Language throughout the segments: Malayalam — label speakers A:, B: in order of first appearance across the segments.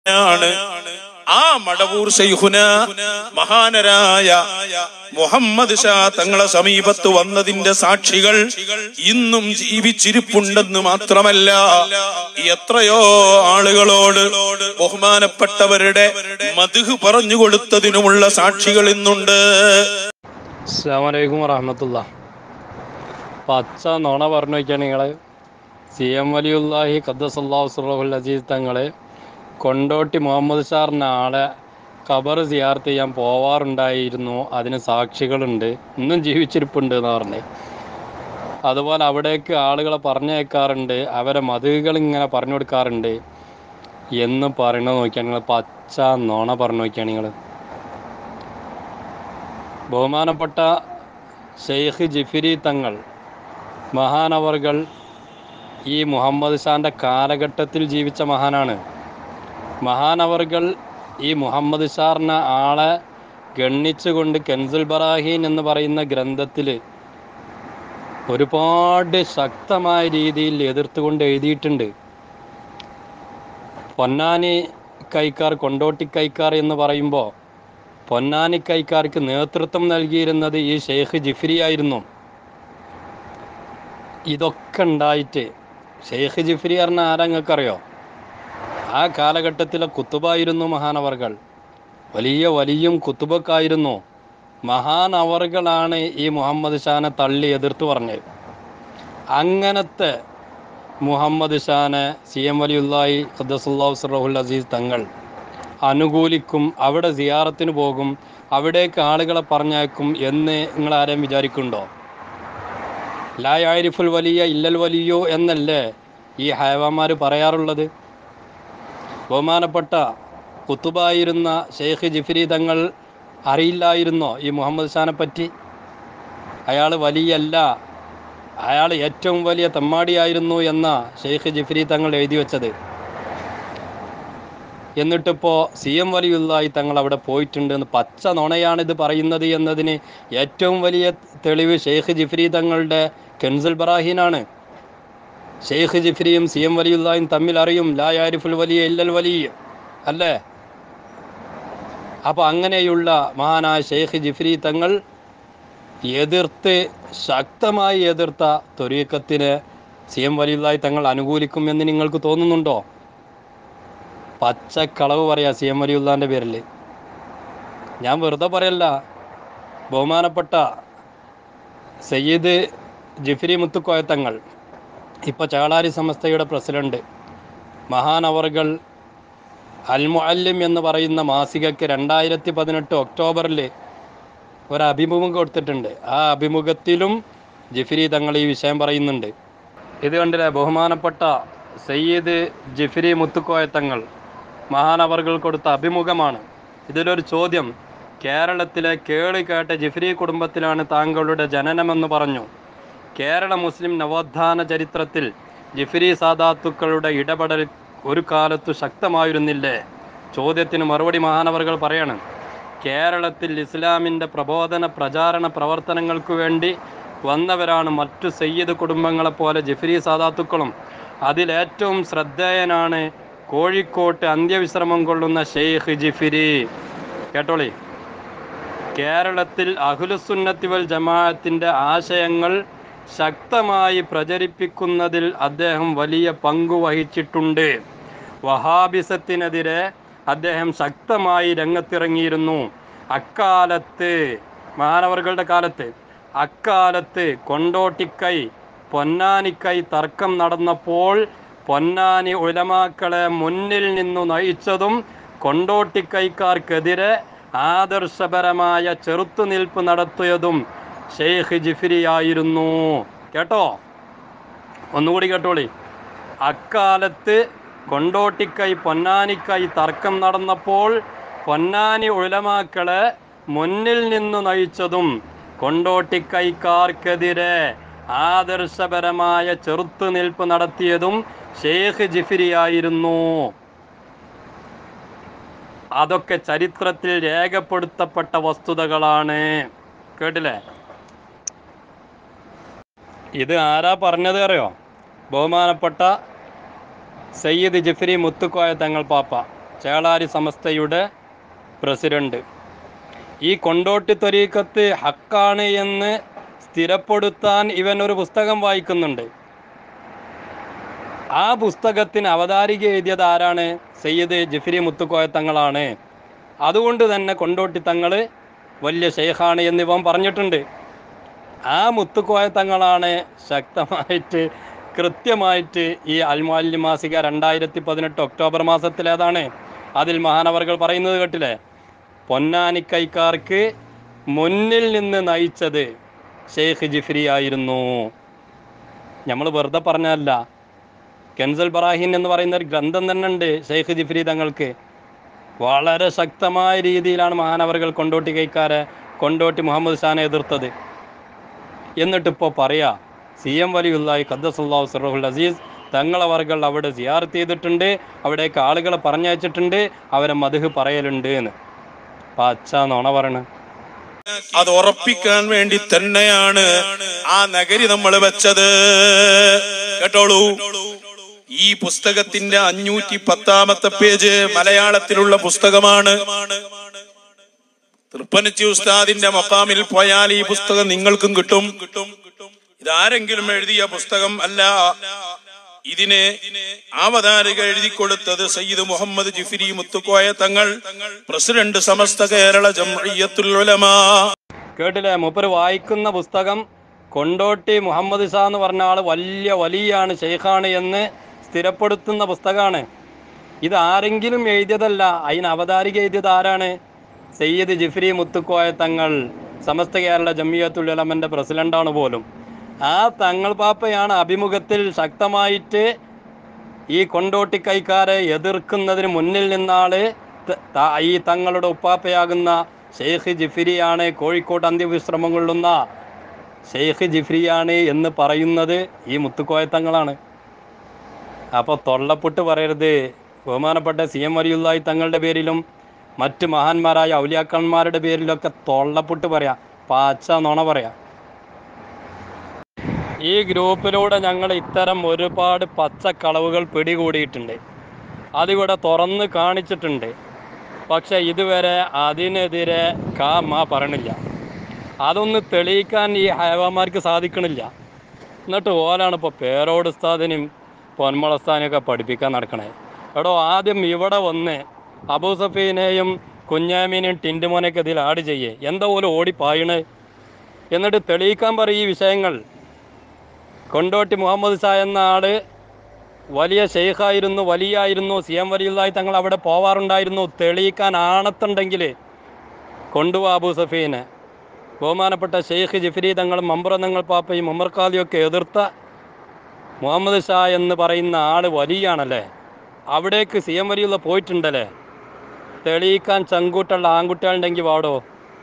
A: ആണ്. ആ മടവൂർ ശൈഖുന മഹാനരായ മുഹമ്മദ് ഷാ തങ്ങളെ സമീപത്ത് വന്നതിന്റെ സാക്ഷികൾ ഇന്നും ജീവിച്ചിരിപ്പുണ്ടെന്ന് മാത്രമല്ല, എത്രയോ ആളുകളോട് ബഹുമാനപ്പെട്ടവരുടെ മദ്ഹ് പറഞ്ഞു കൊടുത്തതിനുമുള്ള സാക്ഷികൾ ഇന്നുണ്ട്.
B: അസ്സലാമു അലൈക്കും വറഹ്മത്തുള്ളാഹി. പച്ച നുണ പറഞ്ഞു വയ്ക്കുകയാണ് നിങ്ങൾ. CM വലിയുല്ലാഹി ഖദ്ദസല്ലാഹു സിർറഹുൽ അസീസ് തങ്ങളെ കൊണ്ടോട്ടി മുഹമ്മദ് ഷാറിന് ആളെ ഖബർ സിയാർത്ത് ചെയ്യാൻ പോവാറുണ്ടായിരുന്നു, അതിന് സാക്ഷികളുണ്ട്, ഇന്നും ജീവിച്ചിരിപ്പുണ്ട് എന്ന് പറഞ്ഞ്. അതുപോലെ അവിടേക്ക് ആളുകളെ പറഞ്ഞയക്കാറുണ്ട്, അവരെ മതകൾ ഇങ്ങനെ പറഞ്ഞു കൊടുക്കാറുണ്ട് എന്ന് പറയണത് നോക്കിയാണ് നിങ്ങൾ. പച്ച നുണ പറഞ്ഞു നോക്കിയാണ് നിങ്ങൾ. ബഹുമാനപ്പെട്ട ഷെയ്ഖ് ജിഫിരി തങ്ങൾ മഹാനവർകൾ ഈ മുഹമ്മദ് ഷാൻ്റെ കാലഘട്ടത്തിൽ ജീവിച്ച മഹാനാണ്. മഹാനവർകൾ ഈ മുഹമ്മദ് ഷാറിനെ ആളെ ഗണ്ണിച്ചുകൊണ്ട് കെൻസുൽ ബറാഹീൻ എന്ന് പറയുന്ന ഗ്രന്ഥത്തിൽ ഒരുപാട് ശക്തമായ രീതിയിൽ എതിർത്തുകൊണ്ട് എഴുതിയിട്ടുണ്ട്. പൊന്നാനി കൈക്കാർ, കൊണ്ടോട്ടി കൈക്കാർ എന്ന് പറയുമ്പോൾ പൊന്നാനി കൈക്കാർക്ക് നേതൃത്വം നൽകിയിരുന്നത് ഈ ഷെയ്ഖ് ജിഫ്രി ആയിരുന്നു. ഇതൊക്കെ ഉണ്ടായിട്ട് ഷെയ്ഖ് ജിഫ്രി പറഞ്ഞ ആരാ നിങ്ങൾക്കറിയോ? ആ കാലഘട്ടത്തിലെ കുത്തുബായിരുന്നു മഹാനവർകൾ. വലിയ വലിയും കുത്തുബക്കായിരുന്നു. മഹാനവർകളാണ് ഈ മുഹമ്മദ് ഷാനെ തള്ളി എതിർത്ത് പറഞ്ഞത്. അങ്ങനത്തെ മുഹമ്മദ് ഷാനെ CM വലിയുല്ലാഹി ഖദ്ദസല്ലാഹു സിർറഹുൽ അസീസ് തങ്ങൾ അനുകൂലിക്കും, അവിടെ സിയാറത്തിന് പോകും, അവിടേക്ക് ആളുകളെ പറഞ്ഞയക്കും എന്ന് നിങ്ങൾ ആരെയും വിചാരിക്കുന്നുണ്ടോ? ലാ യഅരിഫുൽ വലിയ ഇല്ലൽ വലിയോ എന്നല്ലേ ഈ ഹൈവാന്മാർ പറയാറുള്ളത്? ബഹുമാനപ്പെട്ട കുത്തുബായിരുന്ന ഷെയ്ഖ് ജിഫ്രി തങ്ങൾ അറിയില്ലായിരുന്നോ ഈ മുഹമ്മദ് ഷാനെ പറ്റി? അയാൾ വലിയല്ല, അയാൾ ഏറ്റവും വലിയ തെമ്മാടിയായിരുന്നു എന്ന ഷെയ്ഖ് ജിഫ്രി തങ്ങൾ എഴുതി വെച്ചത്. എന്നിട്ടിപ്പോൾ CM വലിയുല്ലാഹി തങ്ങൾ അവിടെ പോയിട്ടുണ്ടെന്ന് പച്ച നുണയാണിത് പറയുന്നത് എന്നതിന് ഏറ്റവും വലിയ തെളിവ് ഷെയ്ഖ് ജിഫ്രി തങ്ങളുടെ കെൻസുൽ ബറാഹീനാണ്. ഷെയ്ഖ് ജിഫ്രിയും CM വലിയുല്ലാഹിയും തമ്മിൽ അറിയും. ലാ യഅരിഫുൽ വലിയ ഇല്ലൽ വലിയ അല്ലേ? അപ്പോൾ അങ്ങനെയുള്ള മഹാനായ ഷെയ്ഖ് ജിഫ്രി തങ്ങൾ എതിർത്ത്, ശക്തമായി എതിർത്ത ത്വരീഖത്തിനെ CM വലിയുല്ലാഹി തങ്ങൾ അനുകൂലിക്കും എന്ന് നിങ്ങൾക്ക് തോന്നുന്നുണ്ടോ? പച്ചക്കളവ് പറയാ CM വലിയുല്ലാഹിൻ്റെ പേരിൽ. ഞാൻ വെറുതെ പറയല്ല. ബഹുമാനപ്പെട്ട സയ്യിദ് ജിഫ്രി മുത്തുക്കോയ തങ്ങൾ, ഇപ്പോൾ ചാളാരി സമസ്തയുടെ പ്രസിഡന്റ്, മഹാനവർകൾ അൽ മുഅല്ലിം എന്ന് പറയുന്ന മാസികയ്ക്ക് 2018 ഒക്ടോബറിൽ ഒരഭിമുഖം കൊടുത്തിട്ടുണ്ട്. ആ അഭിമുഖത്തിലും ജിഫ്രി തങ്ങൾ ഈ വിഷയം പറയുന്നുണ്ട്. ഇത് കണ്ടില്ലേ, ബഹുമാനപ്പെട്ട സയ്യിദ് ജിഫ്രി മുത്തുക്കോയ തങ്ങൾ മഹാനവർകൾ കൊടുത്ത അഭിമുഖമാണ്. ഇതിലൊരു ചോദ്യം, കേരളത്തിലെ കേളി കേട്ട ജിഫ്രി കുടുംബത്തിലാണ് താങ്കളുടെ ജനനമെന്ന് പറഞ്ഞു. കേരള മുസ്ലിം നവോത്ഥാന ചരിത്രത്തിൽ ജിഫ്രി സാദാത്തുക്കളുടെ ഇടപെടൽ ഒരു കാലത്തു ശക്തമായിരുന്നില്ലേ? ചോദ്യത്തിന് മറുപടി മഹാനവർകൾ പറയാണ്, കേരളത്തിൽ ഇസ്ലാമിൻ്റെ പ്രബോധന പ്രചാരണ പ്രവർത്തനങ്ങൾക്കു വേണ്ടി വന്നവരാണ് മറ്റു സയ്യിദ് കുടുംബങ്ങളെപ്പോലെ ജിഫ്രി സാദാത്തുക്കളും. അതിലേറ്റവും ശ്രദ്ധേയനാണ് കോഴിക്കോട്ട് അന്ത്യവിശ്രമം കൊള്ളുന്ന ഷെയ്ഖ് ജിഫ്രി. കേട്ടോളി, കേരളത്തിൽ അഹ്ലുസുന്നത്തി വൽ ജമാഅത്തിൻ്റെ ആശയങ്ങൾ ശക്തമായി പ്രചരിപ്പിക്കുന്നതിൽ അദ്ദേഹം വലിയ പങ്കു വഹിച്ചിട്ടുണ്ട്. വഹാബിസത്തിനെതിരെ അദ്ദേഹം ശക്തമായി രംഗത്തിറങ്ങിയിരുന്നു. അക്കാലത്ത്, മഹാനവർകളുടെ കാലത്ത്, അക്കാലത്ത് കൊണ്ടോട്ടിക്കൈ പൊന്നാനിക്കൈ തർക്കം നടന്നപ്പോൾ പൊന്നാനി ഉലമാക്കളെ മുന്നിൽ നിന്നു നയിച്ചതും കൊണ്ടോട്ടിക്കൈക്കാർക്കെതിരെ ആദർശപരമായ ചെറുത്തുനിൽപ്പ് നടത്തിയതും ഷെയ്ഖ് ജിഫ്രി ആയിരുന്നു. കേട്ടോ, ഒന്നുകൂടി കേട്ടോളി. അക്കാലത്ത് കൊണ്ടോട്ടിക്കൈ പൊന്നാനിക്കൈ തർക്കം നടന്നപ്പോൾ പൊന്നാനി ഉലമാക്കളെ മുന്നിൽ നിന്നു നയിച്ചതും കൊണ്ടോട്ടിക്കൈക്കാർക്കെതിരെ ആദർശപരമായ ചെറുത്തുനിൽപ്പ് നടത്തിയതും ഷെയ്ഖ് ജിഫ്രി ആയിരുന്നു. അതൊക്കെ ചരിത്രത്തിൽ രേഖപ്പെടുത്തപ്പെട്ട വസ്തുതകളാണ്. കേട്ടില്ലേ? ഇത് ആരാ പറഞ്ഞത് അറിയോ? ബഹുമാനപ്പെട്ട സയ്യിദ് ജിഫ്രി മുത്തുക്കോയ തങ്ങൾ പാപ്പ. ചേളാരി സമസ്തയുടെ പ്രസിഡന്റ്. ഈ കൊണ്ടോട്ടി ത്വരീഖത്ത് ഹക്കാണ് എന്ന് സ്ഥിരപ്പെടുത്താൻ ഇവൻ ഒരു പുസ്തകം വായിക്കുന്നുണ്ട്. ആ പുസ്തകത്തിന് അവതാരിക എഴുതിയത് ആരാണ്? സയ്യിദ് ജിഫ്രി മുത്തുക്കോയ തങ്ങളാണ്. അതുകൊണ്ട് തന്നെ കൊണ്ടോട്ടി തങ്ങൾ വലിയ ഷെയ്ഖാണ് എന്നിവൻ പറഞ്ഞിട്ടുണ്ട്. ആ മുത്തുക്കോയ തങ്ങളാണ് ശക്തമായിട്ട് കൃത്യമായിട്ട് ഈ അൽമുഅല്ലിം മാസിക 2018 ഒക്ടോബർ മാസത്തിലേതാണ് അതിൽ മഹാനവർകൾ പറയുന്നത് കേട്ടില്ലേ? പൊന്നാനിക്കൈക്കാർക്ക് മുന്നിൽ നിന്ന് നയിച്ചത് ഷെയ്ഖ് ജിഫ്രി ആയിരുന്നു. നമ്മൾ വെറുതെ പറഞ്ഞല്ല. കെൻസുൽ ബറാഹിൻ എന്ന് പറയുന്ന ഒരു ഗ്രന്ഥം തന്നെ ഉണ്ട് ഷെയ്ഖ് ജിഫ്രി തങ്ങൾക്ക്. വളരെ ശക്തമായ രീതിയിലാണ് മഹാനവർകൾ കൊണ്ടോട്ടി കൈക്കാരെ, കൊണ്ടോട്ടി മുഹമ്മദ് ഷാനെ എതിർത്തത്. എന്നിട്ടിപ്പോൾ പറയാ CM വലിയുള്ളാഹി ഖദ്ദസല്ലാഹു സിർറഹുൽ അസീസ് തങ്ങളവർകൾ അവിടെ സിയാറത്ത് ചെയ്തിട്ടുണ്ട്, അവിടേക്ക് ആളുകളെ പറഞ്ഞയച്ചിട്ടുണ്ട്, അവരെ മദ്ഹ് പറയലുണ്ട് എന്ന്. പച്ച നുണ പറയണ്.
A: അത് ഉറപ്പിക്കാൻ വേണ്ടി തന്നെയാണ് ആ നഗരി നമ്മൾ വെച്ചത്. കേട്ടോളൂ, ഈ പുസ്തകത്തിന്റെ 510 പേജ് മലയാളത്തിലുള്ള പുസ്തകമാണ്. തൃപ്പനച്ചി ഉസ്താദിന്റെ മഖാമിൽ പോയാൽ ഈ പുസ്തകം നിങ്ങൾക്കും കിട്ടും. ഇതാരെങ്കിലും എഴുതിയ പുസ്തകം അല്ല. ഇതിനെ അവതാരിക എഴുതി കൊടുത്തത് സയ്യിദ് മുഹമ്മദ് ജിഫ്രി മുത്തുക്കോയ തങ്ങൾ, പ്രസിഡന്റ് സമസ്ത കേരള ജംഇയ്യത്തുൽ ഉലമാ.
B: കേട്ടില്ലേ? മൂപ്പര് വായിക്കുന്ന പുസ്തകം കൊണ്ടോട്ടി മുഹമ്മദ് ഷാ എന്ന് പറഞ്ഞ ആൾ വലിയ വലിയാണ്, ഷെയ്ഖാണ് എന്ന് സ്ഥിരപ്പെടുത്തുന്ന പുസ്തകമാണ്. ഇത് ആരെങ്കിലും എഴുതിയതല്ല. അതിന് അവതാരിക എഴുതിയത് ആരാണ്? സയ്യിദ് ജിഫ്രി മുത്തുക്കോയ തങ്ങൾ, സമസ്ത കേരള ജംഇയ്യത്തുൽ ഉലമന്റെ പ്രസിഡന്റാണ് പോലും. ആ തങ്ങൾ പാപ്പയാണ് അഭിമുഖത്തിൽ ശക്തമായിട്ട് ഈ കൊണ്ടോട്ടി കൈക്കാരെ എതിർക്കുന്നതിന് മുന്നിൽ നിന്നാള് ഈ തങ്ങളുടെ ഉപ്പാപ്പയാകുന്ന ഷെയ്ഖ് ജിഫ്രിയാണ്, കോഴിക്കോട് അന്ത്യവിശ്രമം കൊള്ളുന്ന ഷെയ്ഖ് ജിഫ്രിയാണ് എന്ന് പറയുന്നത് ഈ മുത്തുക്കോയ തങ്ങളാണ്. അപ്പോൾ തൊള്ളപ്പൊട്ട് പറയരുത്. ബഹുമാനപ്പെട്ട CM വലിയുള്ളാഹി തങ്ങളുടെ പേരിലും മറ്റ് മഹാന്മാരായ ഔലിയാക്കന്മാരുടെ പേരിലൊക്കെ തൊള്ളപ്പൊട്ട് പറയാം, പാച്ച നുണ പറയാം. ഈ ഗ്രൂപ്പിലൂടെ ഞങ്ങൾ ഇത്തരം ഒരുപാട് പച്ചക്കളവുകൾ പിടികൂടിയിട്ടുണ്ട്, അതിവിടെ തുറന്ന് കാണിച്ചിട്ടുണ്ട്. പക്ഷെ ഇതുവരെ അതിനെതിരെ പറയണില്ല. അതൊന്ന് തെളിയിക്കാൻ ഈ ഹയവാന്മാർക്ക് സാധിക്കണില്ല. എന്നിട്ട് ഓലാണ് ഇപ്പോൾ പേരോട് ഉസ്താദിനെയും പൊന്മള ഉസ്താദിനെയൊക്കെ പഠിപ്പിക്കാൻ നടക്കണേ. എടോ, ആദ്യം ഇവിടെ വന്ന് അബൂ സഫീനെയും കുഞ്ഞാമീനെയും ടിൻറ്റുമോനെയൊക്കെ ഇതിൽ ആഡ് ചെയ്യേ. എന്താ പോലും ഓടിപ്പായണ്. എന്നിട്ട് തെളിയിക്കാൻ പറയും ഈ വിഷയങ്ങൾ. കൊണ്ടോട്ടി മുഹമ്മദ് ഷാ എന്ന ആള് വലിയ ഷെയ്ഖായിരുന്നു, വലിയായിരുന്നു, CM വലിയുള്ളാഹി തങ്ങൾ അവിടെ പോവാറുണ്ടായിരുന്നു. തെളിയിക്കാൻ ആണത്തുണ്ടെങ്കിൽ കൊണ്ടുപോവാ അബൂ സഫീനെ. ബഹുമാനപ്പെട്ട ഷെയ്ഖ് ജിഫ്രി തങ്ങളും മമ്പുറന്നങ്ങൾ പാപ്പയും ഉമർ ഖാദിയൊക്കെ എതിർത്ത മുഹമ്മദ് ഷാ എന്ന് പറയുന്ന ആൾ വലിയാണല്ലേ. അവിടേക്ക് CM വലിയുള്ള പോയിട്ടുണ്ടല്ലേ. തെളിയിക്കാൻ ചങ്കൂട്ടുള്ള ആൺകുട്ടികളുണ്ടെങ്കിൽ വാടോ.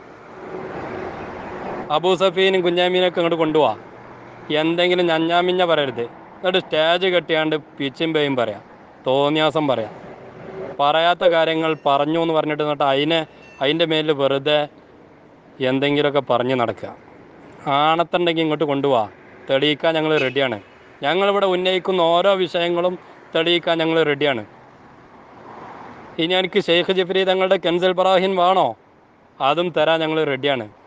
B: അബൂ സഫീനും കുഞ്ഞാമീനൊക്കെ ഇങ്ങോട്ട് കൊണ്ടുപോവാ. എന്തെങ്കിലും ഞഞ്ഞാമിഞ്ഞ പറയരുത്. എന്നിട്ട് സ്റ്റേജ് കെട്ടിയാണ്ട് പിച്ചും പേയും പറയാം, തോന്നിയാസം പറയാം. പറയാത്ത കാര്യങ്ങൾ പറഞ്ഞു എന്ന് പറഞ്ഞിട്ട് എന്നിട്ട് അതിൻ്റെ മേലിൽ വെറുതെ എന്തെങ്കിലുമൊക്കെ പറഞ്ഞ് നടക്കുക. ആണത്തുണ്ടെങ്കിൽ ഇങ്ങോട്ട് കൊണ്ടുപോവാ. തെളിയിക്കാൻ ഞങ്ങൾ റെഡിയാണ്. ഞങ്ങളിവിടെ ഉന്നയിക്കുന്ന ഓരോ വിഷയങ്ങളും തെളിയിക്കാൻ ഞങ്ങൾ റെഡിയാണ്. ഇനി എനിക്ക് ഷെയ്ഖ് ജിഫ്രി തങ്ങളുടെ കെൻസുൽ ബറാഹിൻ വേണോ? അതും തരാൻ ഞങ്ങൾ റെഡിയാണ്.